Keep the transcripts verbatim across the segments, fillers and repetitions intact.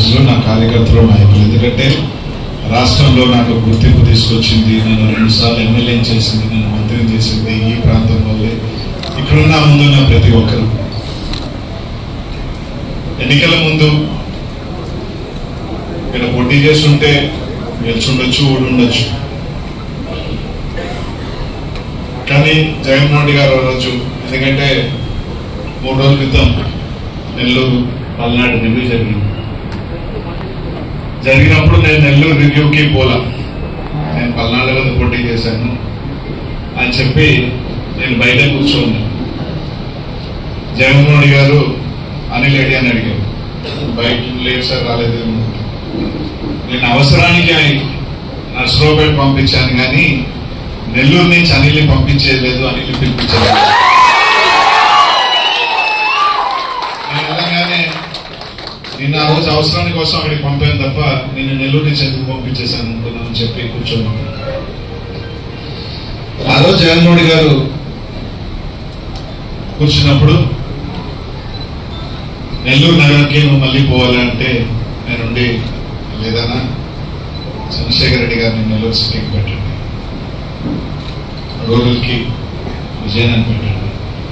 ప్రజలు, నా కార్యకర్తలు, నాయకులు. ఎందుకంటే రాష్ట్రంలో నాకు గుర్తింపు తీసుకొచ్చింది, నన్ను రెండుసార్లు ఎమ్మెల్యే చేసింది, నన్ను మంత్రిని చేసింది ఈ ప్రాంతం వల్లే. ఇక్కడున్న ముందున్న ప్రతి ఒక్కరు ఎన్నికల ముందు ఇక్కడ పోటీ చేస్తుంటే గెలుచుండొచ్చు, ఓడుండొచ్చు. కానీ జగన్మోహన్ రెడ్డి గారు రోజు, ఎందుకంటే మూడు రోజుల క్రితం నెల్లూరు పల్నాడు రివ్యూ జరిగింది. జరిగినప్పుడు నేను నెల్లూరు రివ్యూకి పోలా, నేను పల్నాడులో పోటీ చేశాను అని చెప్పి నేను బయట కూర్చోను. జగన్మోహన్ రెడ్డి గారు అనిల్ రెడ్డి అని అడిగారు, బయట లేదు సార్, రాలేదు. నేను అవసరానికి నర్సరావుపేట పంపించాను, కానీ నెల్లూరు నుంచి అనిల్ని పంపించేయలేదు, అనిల్ని పిలిపించలేదు. నేను వెళ్ళగానే నిన్న ఆ రోజు అవసరాని కోసం అక్కడికి పంపాను తప్ప నేను నెల్లూరు నుంచి ఎందుకు పంపించేశాను అనుకున్నాను చెప్పి కూర్చోను. ఆ రోజు జగన్మోహన్ రెడ్డి గారు కూర్చున్నప్పుడు నెల్లూరు నగరానికి నువ్వు మళ్ళీ పోవాలంటే నేనుండి, లేదన్నా చంద్రశేఖర్ రెడ్డి గారిని నెల్లూరు సిటీకి పెట్టండి, రూరల్కి విజయనగరం పెట్టండి,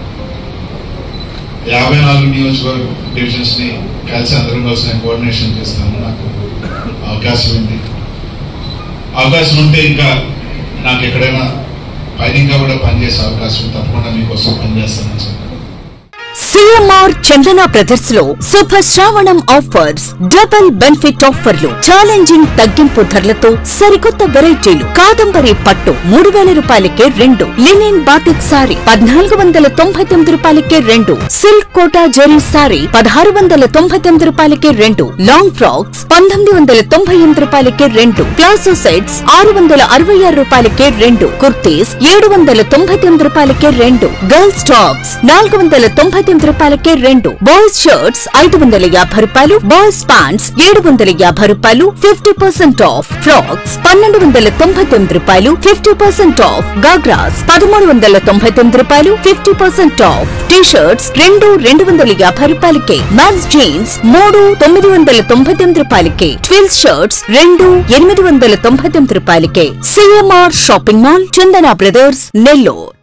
యాభై నాలుగు నియోజకవర్గ డివిజన్స్ ని కలిసి అందరం కలిసి కోఆర్డినేషన్ చేస్తాను, నాకు అవకాశం ఉంది. అవకాశం ఉంటే ఇంకా నాకు ఎక్కడైనా పైన ఇంకా కూడా పనిచేసే అవకాశం తప్పకుండా మీకోసం పనిచేస్తానని చెప్పాను. సిఎంఆర్ చందన బ్రదర్స్ లో శుభ శ్రావణం ఆఫర్స్, డబుల్ బెనిఫిట్ ఆఫర్లు, ఛాలెంజింగ్ తగ్గింపు ధరలతో సరికొత్త వెరైటీలు. కాదంబరి పట్టు మూడు వేల రూపాయలకే రెండు, లినిన్ బాతిక్ సారీ పద్నాలుగు వందల తొంభై తొమ్మిది రూపాయలకే రెండు, సిల్క్ కోటా జరీ సారీ పదహారు వందల తొంభై తొమ్మిది రూపాయలకే రెండు, లాంగ్ ఫ్రాక్స్ పంతొమ్మిది వందల తొంభై ఎనిమిది రూపాయలకే రెండు, ప్లాజో సెట్స్ ఆరు వందల అరవై ఆరు రూపాయలకే రెండు, కుర్తీస్ ఏడు వందల తొంభై తొమ్మిది రూపాయలకే రెండు, గర్ల్స్ టాప్స్ నాలుగు వందల తొంభై తొమ్మిది రూపాయలకే రెండు, బాయ్స్ షర్ట్స్ ఐదు వందల యాభై రూపాయలు, బాయ్స్ ప్యాంట్స్ ఏడు వందల యాభై రూపాయలు, ఫిఫ్టీ పర్సెంట్ ఆఫ్, ఫ్రాక్స్ పన్నెండు వందల తొంభై తొమ్మిది రూపాయలు, ఫిఫ్టీ పర్సెంట్ ఆఫ్, గాగ్రాస్ పదమూడు వందల తొంభై తొమ్మిది రూపాయలు, fifty percent off, T shirts రెండు రెండు వందల యాభై రూపాయలకే, మ్యాన్స్ జీన్స్ మూడు తొమ్మిది వందల తొంభై తొమ్మిది రూపాయలకే, ట్విల్స్ షర్ట్స్ రెండు ఎనిమిది వందల తొంభై తొమ్మిది రూపాయలకే. CMR shopping mall, Chandana brothers, Nellore.